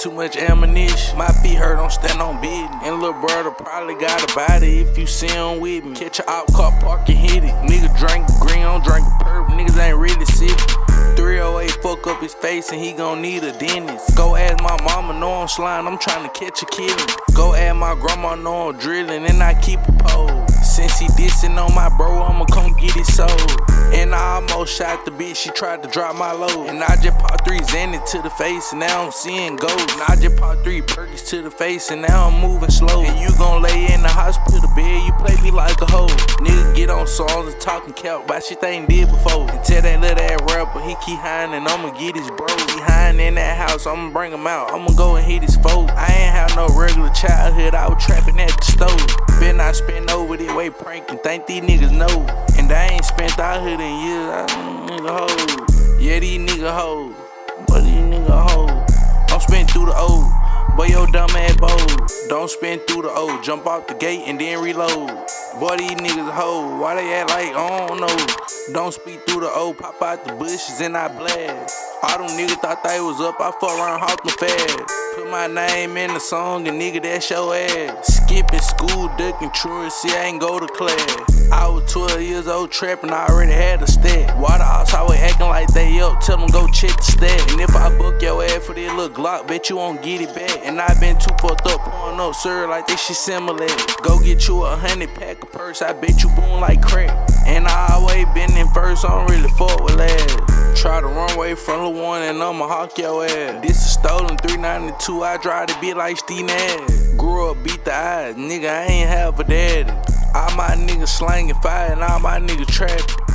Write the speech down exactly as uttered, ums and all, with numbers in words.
too much ammunition. My feet hurt, don't stand on beating. And little brother probably got a body if you see him with me. Catch a op car, park and hit it. Nigga drink green, don't drink purple. Niggas ain't really sick. three oh eight fuck up his face and he gon' need a dentist. Go ask my mama, know I'm slime, I'm tryna catch a kid. Go ask my grandma, know I'm drilling, and I keep a pole. Since he dissing on my bro, I'ma come get his soul. And I almost shot the bitch, she tried to drop my load. And I just popped three Xanny to the face, and now I'm seeing gold. And I just popped three Perkins to the face, and now I'm moving slow. And you gon' lay in the hospital bed, you play me like a hoe. Nigga get on songs and talking cap about shit they ain't did before. And tell that little ass rapper he keep hiding, and I'ma get his bro. He hiding in that house, I'ma bring him out, I'ma go and hit his foe. I ain't have no regular childhood, I was trapping at the stove. Been I spent over this way pranking, think these niggas know. And I ain't spent out here in years, I nigga hoes. Yeah, these nigga hoes, but these nigga hoes. I'm spin through the O, boy your dumb ass bold. Don't spin through the O, jump off the gate and then reload. Boy these niggas hoes, why they act like I don't know. Don't speak through the O, pop out the bushes and I blast. All them niggas thought they was up, I fuck around hawk them fast. Put my name in the song and nigga that's your ass. Skipping school, ducking truancy, I ain't go to class. I was twelve years old trapping, I already had a stat. Why the ops always acting like they up, tell them go check the stat. And if I book your ass for this little Glock, bet you won't get it back. And I been too fucked up, pouring up sir like this shit similar. Go get you a hundred pack of purse, I bet you boom like crack. And I always been in first, I don't really fuck with last. Try to run away from the one and I'ma hawk your ass. This is stolen three ninety-two, I drive to be like Steve Nash. Grew up, beat the eyes, nigga I ain't have a daddy. All my niggas slanging fire and all my niggas trapping.